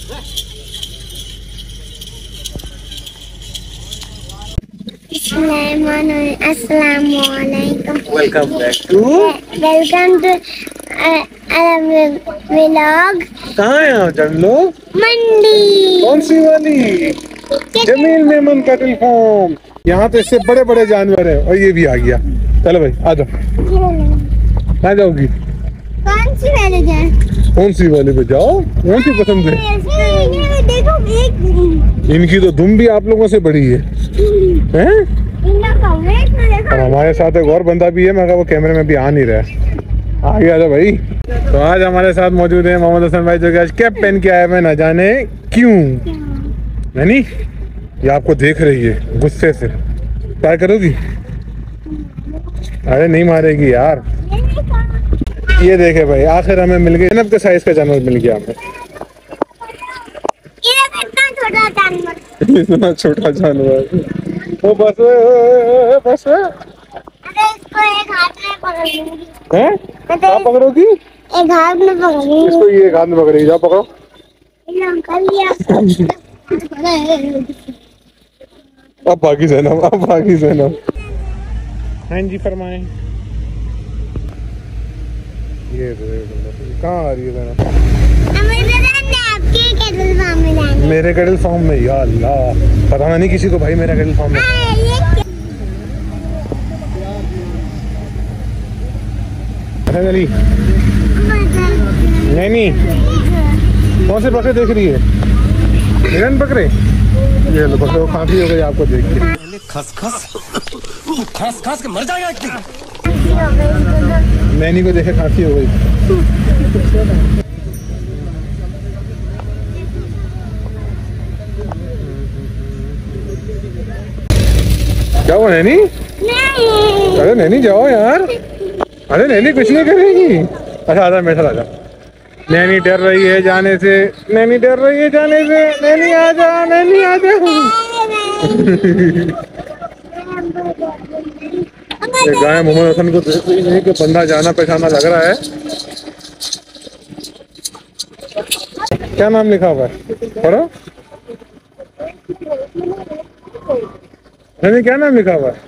Welcome back to vlog. कहाँ है आप जन लोग? मंडी। कौन सी वाली? Jamil Memon cattle farm. यहाँ तो इससे बड़े बड़े जानवर हैं और ये भी आ गया। चलो भाई आ जाओ। कहाँ जाओगी? कौन सी वाली जाए? कौन सी वाली पे जाओ? कौन सी पसंद है? देखो एक इनकी तो दुम भी आप लोगों से बड़ी है, हैं? और हमारे साथ एक और बंदा भी है मगर वो कैमरे में भी आ नहीं रहा। आ गया था भाई। तो आज हमारे साथ मौजूद है मोहम्मद हसन भाई, जो कि आज कैप पहन के आए हैं, न जाने क्यों। नहीं, ये आपको देख रही है गुस्से से। क्या करोगी? अरे नहीं मारेगी यार। ये देखे भाई, आखिर हमें मिल गया जैनब के साइज का जानवर मिल गया हमें। इतना छोटा जानवर। वो बस बस इसको एक हाथ में पकड़ लूंगी। हैं? क्या पकड़ोगी? एक हाथ में पकड़ूंगी। इसको ये हाथ में पकड़ेगी, जाओ पकड़ो। अब भागी जैनब, अब भागी जैनब। हाँ जी फरमाएं। ये कहाँ आ रही है जैनब? मेरे कैटल फार्म में? या अल्लाह, पता नहीं किसी को भाई मेरा कैटल फार्म में। चली नहीं, कौन से बकरे देख रही है? हिरन बकरे? ये लो बकरे, खांसी हो गई आपको देख के। खस खस के मर जाएगा इतनी। नैनी को देखे खांसी हो गई। क्या हुआ नैनी? अरे नैनी जाओ यार। अरे नैनी कुछ नहीं करेगी। अच्छा आजा मेरे साथ आजा। नैनी डर रही है जाने से, नैनी डर रही है जाने से। नैनी आजा, नैनी आजा। गाय मोहम्मद हसन को देख रही है कि बंदा जाना पहचाना लग रहा है। क्या नाम लिखा हुआ है? पढ़ो। नैनी क्या नाम लिखा हुआ है?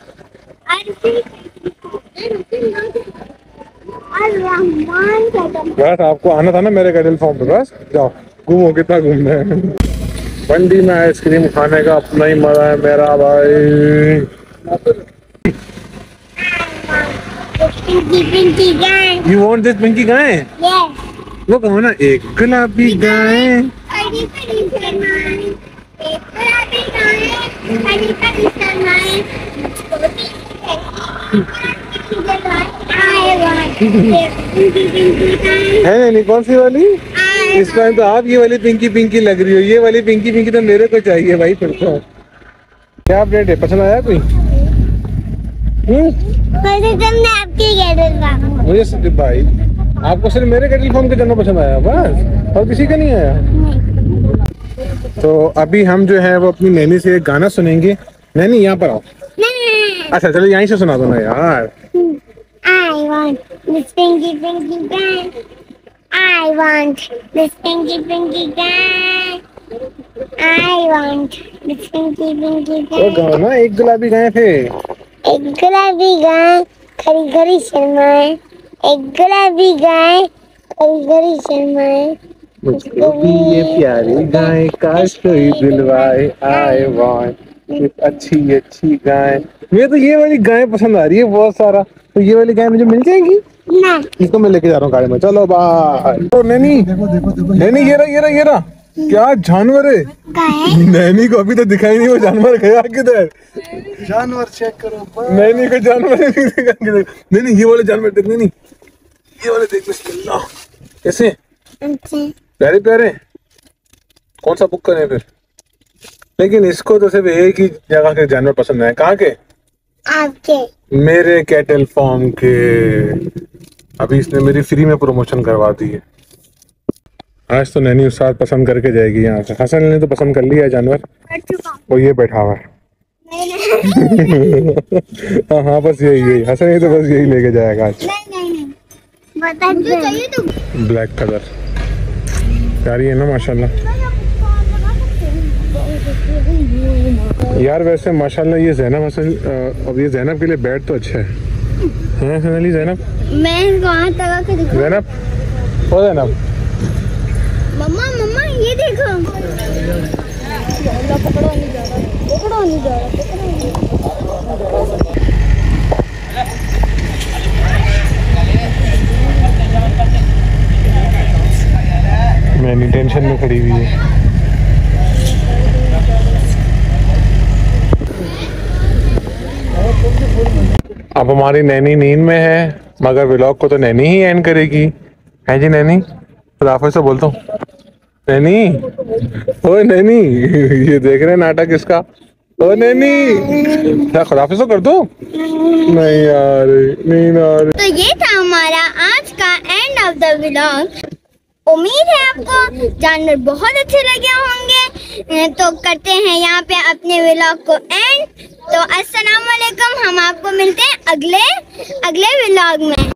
बस आपको आना था ना मेरे कैटल फार्म पे, बस जाओ घूमो, कितना घूमना है। मंडी में आइसक्रीम खाने का अपना ही मजा है मेरा भाई। You want this पिंकी गाय? वो कहो ना, एक गुलाबी गाय। है नहीं, कौन सी वाली? इस टाइम तो आप ये वाली पिंकी पिंकी लग रही हो। ये वाली पिंकी पिंकी तो मेरे को चाहिए भाई। फिर तो क्या अपडेट है? पसंद आया कोई? मुझे सिर्फ भाई, आपको सिर्फ मेरे कैटल फार्म के जानवर पसंद आया बस, और किसी का नहीं आया? तो अभी हम जो है वो अपनी नैनी से एक गाना सुनेंगे। नैनी यहाँ पर आओ। अच्छा चलो यहीं से सुना दो ना यार। I want this pinky pinky guy. I want this pinky pinky guy. I want this pinky pinky guy. वो गाओ ना, एक गुलाबी गाय थे। एक गुलाबी गाय खरी खरी शर्माए। एक गुलाबी गाय खरी खरी शर्माए। मुझको भी ये प्यारी गाय काश कोई दिलवाए। I want अच्छी अच्छी गाय। मुझे तो ये वाली गाय पसंद आ रही है बहुत सारा। तो ये वाली गाय मुझे मिल जाएगी? ना। इसको मैं लेके जा रहा हूँ गाड़ी में। चलो बाय। तो नैनी, नैनी ये रहा क्या जानवर है? नैनी को अभी तो दिखाई नहीं, वो जानवर गया किधर? जानवर चेक करो। नैनी को जानवर नहीं दिखा किधर। नैनी ये वाले जानवर देख, नैनी ये वाले देख। बिस्मिल्लाह। कैसे प्यारे प्यारे। कौन सा बुक करें फिर? लेकिन इसको तो सिर्फ एक ही जगह के जानवर पसंद है। कहाँ के? आपके। मेरे कैटल फार्म के। अभी इसने मेरी फ्री में प्रमोशन करवा दी है। आज तो नैनी उस्ताद पसंद करके जाएगी यहाँ से। हसन ने तो पसंद कर लिया है जानवर, वो ये बैठा हुआ है। हाँ हाँ बस यही हसन ही तो बस यही लेके जाएगा आज। नहीं। ब्लैक कलर प्यारी है ना माशाल्लाह। यार वैसे माशाल्लाह ये जैनब असल अब ये जैनब के लिए बैट तो अच्छा है सनली। जैनब मैं वहाँ तक के दिखाऊं? जैनब ओ जैनब मम्मा मम्मा ये देखो। पकड़ो नहीं जा रहा, पकड़ो नहीं जा रहा, पकड़ो नहीं। मैंने टेंशन में खड़ी हुई है। अब हमारी नैनी नींद में है, मगर व्लॉग को तो नैनी ही एंड करेगी, है जी नैनी? खुदाफिज़ से बोलता हूँ नैनी। ओए नैनी ये देख रहे हैं नाटक इसका। ओ नैनी क्या खुदाफिज़ तो कर दो। नहीं यार नहीं यार। तो ये था हमारा आज का एंड ऑफ द व्लॉग। उम्मीद है आपको जानवर बहुत अच्छे लगे होंगे। तो करते हैं यहाँ पे अपने व्लॉग को एंड। तो अस्सलाम वालेकुम, हम आपको मिलते हैं अगले व्लॉग में।